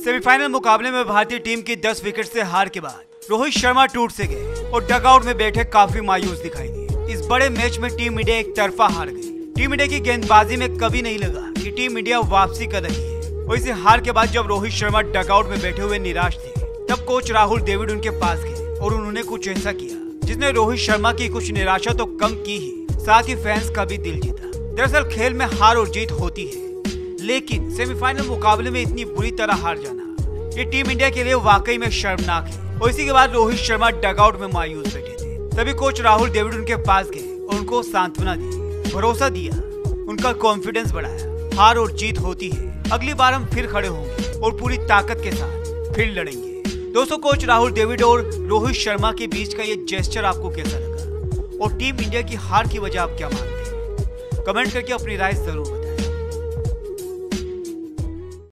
Semifinal मुकाबले में भारतीय टीम की 10 विकेट से हार के बाद रोहित शर्मा टूट से गए और डगआउट में बैठे काफी मायूस दिखाई दिए। इस बड़े मैच में टीम इंडिया एक तरफा हार गई। टीम इंडिया की गेंदबाजी में कभी नहीं लगा कि टीम इंडिया वापसी कर रही है और इसे हार के बाद जब रोहित शर्मा डगआउट में बैठे हुए निराश थे, तब कोच राहुल द्रविड़ उनके पास गए और उन्होंने कुछ ऐसा किया जिसने रोहित शर्मा की कुछ निराशा तो कम की ही, साथ ही फैंस का भी दिल जीता। दरअसल खेल में हार और जीत होती है, लेकिन सेमीफाइनल मुकाबले में इतनी बुरी तरह हार जाना ये टीम इंडिया के लिए वाकई में शर्मनाक है। और इसी के बाद रोहित शर्मा डगआउट में मायूस बैठे थे। तभी कोच राहुल द्रविड़ उनके पास गए और उनको सांत्वना दी, भरोसा दिया, उनका कॉन्फिडेंस बढ़ाया। हार और जीत होती है, अगली बार हम फिर खड़े होंगे और पूरी ताकत के साथ फिर लड़ेंगे। दोस्तों, कोच राहुल द्रविड़ और रोहित शर्मा के बीच का ये जेस्चर आपको कैसा लगा और टीम इंडिया की हार की वजह आप क्या मानते हैं? कमेंट करके अपनी राय जरूर बताएं।